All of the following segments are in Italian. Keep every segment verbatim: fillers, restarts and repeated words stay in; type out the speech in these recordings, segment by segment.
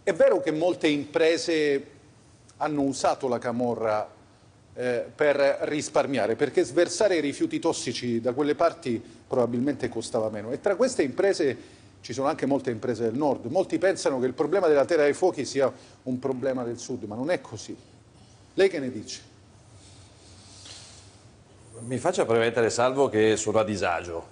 È vero che molte imprese hanno usato la camorra eh, per risparmiare, perché sversare i rifiuti tossici da quelle parti probabilmente costava meno. E tra queste imprese ci sono anche molte imprese del nord. Molti pensano che il problema della terra dei fuochi sia un problema del sud, ma non è così. Lei che ne dice? Mi faccia premettere, Salvo, che sono a disagio.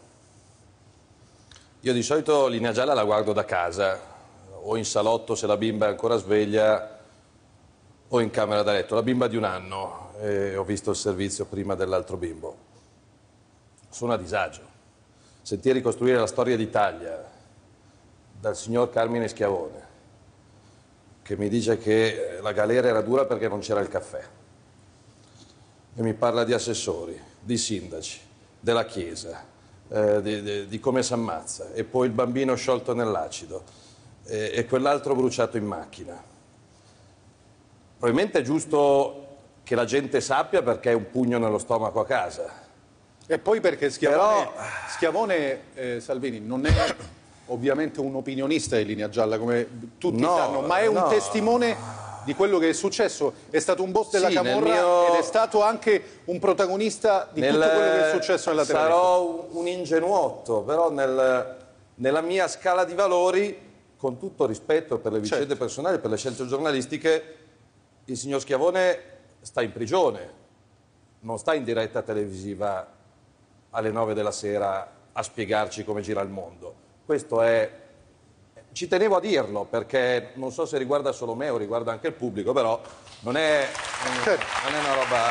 Io di solito Linea Gialla la guardo da casa, o in salotto se la bimba è ancora sveglia, o in camera da letto. La bimba di un anno, e ho visto il servizio prima dell'altro bimbo. Sono a disagio. Sentire ricostruire la storia d'Italia dal signor Carmine Schiavone, che mi dice che la galera era dura perché non c'era il caffè. E mi parla di assessori, di sindaci, della Chiesa, eh, di, di, di come si ammazza, e poi il bambino sciolto nell'acido, eh, e quell'altro bruciato in macchina. Probabilmente è giusto che la gente sappia perché è un pugno nello stomaco a casa. E poi perché Schiavone, Però... Schiavone eh, Salvini, non è ovviamente un opinionista di Linea Gialla, come tutti no, sanno, ma è un no. testimone di quello che è successo. È stato un boss della sì, Camorra mio... ed è stato anche un protagonista di nel... tutto quello che è successo nella televisione. Sarò un ingenuotto, però nel... nella mia scala di valori, con tutto rispetto per le vicende certo. personali, per le scelte giornalistiche, il signor Schiavone sta in prigione, non sta in diretta televisiva alle nove della sera a spiegarci come gira il mondo. Questo è... Ci tenevo a dirlo perché non so se riguarda solo me o riguarda anche il pubblico, però non è, certo. non è una roba...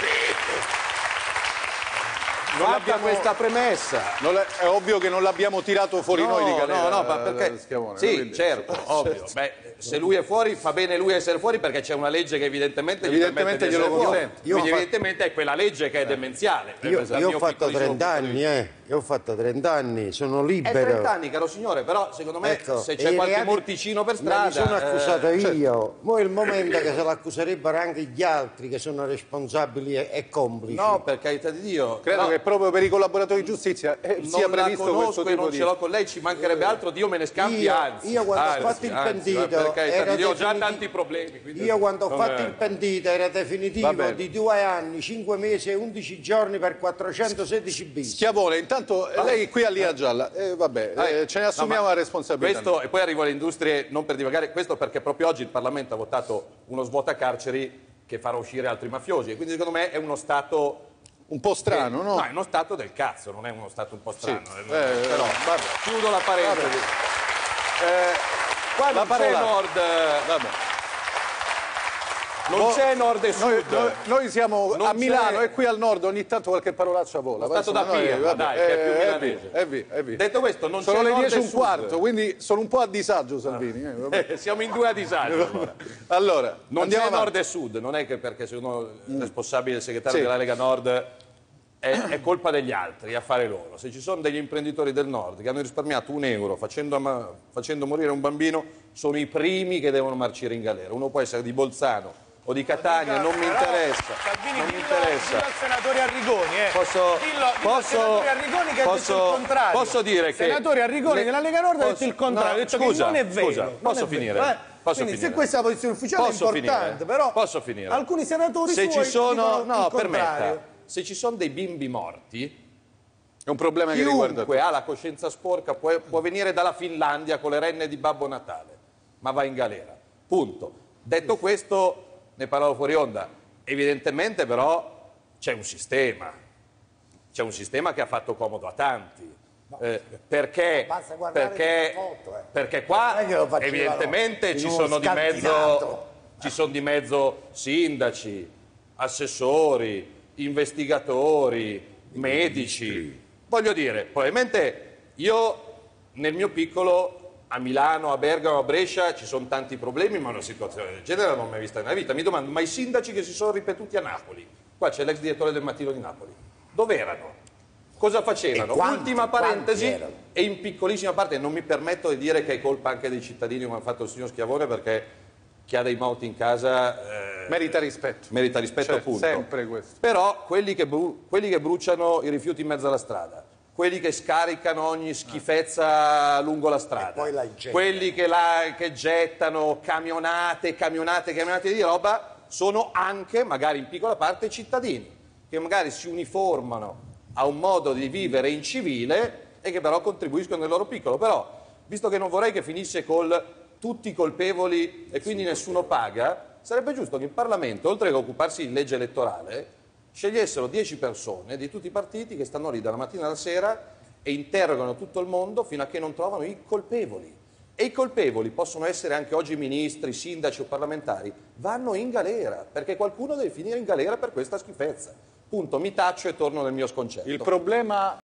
Non abbia questa premessa. Non è, è ovvio che non l'abbiamo tirato fuori no, noi di galera. No, no, ma perché... Schiavone, sì, quindi... certo, ovvio. Beh, se lui è fuori, fa bene lui essere fuori perché c'è una legge che evidentemente, evidentemente gli permette di essere fuori. Quindi fatto... evidentemente è quella legge che è demenziale. Io, io ho fatto trenta anni, eh. Io ho fatto trenta anni, sono libero. È trenta anni, caro signore, però secondo me ecco, se c'è qualche reati... morticino per strada... Ma mi sono accusato eh, io. certo. Mo' è il momento che se l'accuserebbero anche gli altri che sono responsabili e, e complici. No, per carità di Dio. Credo però... che proprio per i collaboratori di giustizia eh, sia previsto questo tipo non di... ce l'ho con lei, ci mancherebbe altro, Dio me ne scampi, io, anzi. Io quando anzi, ho fatto il anzi, pentito... Per carità di Dio, ho già definiti... tanti problemi. Io quando ho fatto è... il pentito era definitivo di due anni, cinque mesi e undici giorni per quattrocentosedici bis. Schiavone, intanto ah, lei qui a Linea Gialla, eh, vabbè, ah, eh, ce ne assumiamo no, la responsabilità. Questo, e poi arrivo alle industrie, non per divagare, questo perché proprio oggi il Parlamento ha votato uno svuotacarceri che farà uscire altri mafiosi, e quindi secondo me è uno Stato... Un po' strano, che, no? No, è uno Stato del cazzo, non è uno Stato un po' strano. Sì. Eh, eh, però, vabbè. Chiudo la parentesi. Eh, qua non c'è nord... Vabbè. Non Bo c'è nord e sud. Noi, noi, noi siamo non a Milano e qui al nord ogni tanto qualche parolaccia vola. È stato da Pirla, dai, che è più milanese. È via, è via. Detto questo, non sono c'è le nord dieci e un sud. quarto, quindi sono un po' a disagio, Salvini. Eh, eh, siamo in due a disagio. Allora, allora non c'è avanti. nord e sud, non è che perché secondo il responsabile, il segretario sì. della Lega Nord è, è colpa degli altri, a fare loro. Se ci sono degli imprenditori del nord che hanno risparmiato un euro facendo, facendo morire un bambino, sono i primi che devono marcire in galera. Uno può essere di Bolzano o di Catania, non mi interessa. Salvini, non dillo, mi interessa. dillo al senatore Arrigoni, eh. Posso, dillo, dillo posso, al senatore Arrigoni che posso, ha detto il contrario. Posso dire che... Senatore Arrigoni le, della Lega Nord posso, ha detto il contrario, no, ha detto scusa, che non è vero. Scusa, posso è finire? Vero, eh? Posso Quindi finire? se questa posizione ufficiale Posso è importante, finire? però Posso finire? alcuni senatori se suoi ci sono, dicono no, il contrario. permetta, se ci sono dei bimbi morti, è un problema che chiunque riguarda ha la coscienza sporca può, può venire dalla Finlandia con le renne di Babbo Natale, ma va in galera. Punto. Detto questo, ne parlavo fuori onda. Evidentemente però c'è un sistema, c'è un sistema che ha fatto comodo a tanti. Eh, perché, perché, foto, eh. perché qua evidentemente ci sono, di mezzo, ci sono di mezzo sindaci, assessori, investigatori, medici. Voglio dire, probabilmente io nel mio piccolo a Milano, a Bergamo, a Brescia ci sono tanti problemi, ma una situazione del genere non l'ho mai vista nella vita. Mi domando, ma i sindaci che si sono ripetuti a Napoli? Qua c'è l'ex direttore del Mattino di Napoli. Dove erano? Cosa facevano? Quanti, Ultima parentesi, e in piccolissima parte, non mi permetto di dire che è colpa anche dei cittadini come ha fatto il signor Schiavone, perché chi ha dei morti in casa... Eh, merita rispetto. Merita rispetto, cioè, appunto. Sempre questo. Però quelli che, quelli che bruciano i rifiuti in mezzo alla strada, quelli che scaricano ogni schifezza lungo la strada, poi la gettano. quelli che, la, che gettano camionate, camionate, camionate di roba, sono anche, magari in piccola parte, cittadini, che magari si uniformano a un modo di vivere incivile e che però contribuiscono nel loro piccolo. Però, visto che non vorrei che finisse col tutti colpevoli e quindi nessuno paga, sarebbe giusto che in Parlamento, oltre che occuparsi di legge elettorale, scegliessero dieci persone di tutti i partiti che stanno lì dalla mattina alla sera e interrogano tutto il mondo fino a che non trovano i colpevoli. E i colpevoli possono essere anche oggi ministri, sindaci o parlamentari, vanno in galera, perché qualcuno deve finire in galera per questa schifezza. Punto, mi taccio e torno nel mio sconcerto. Il problema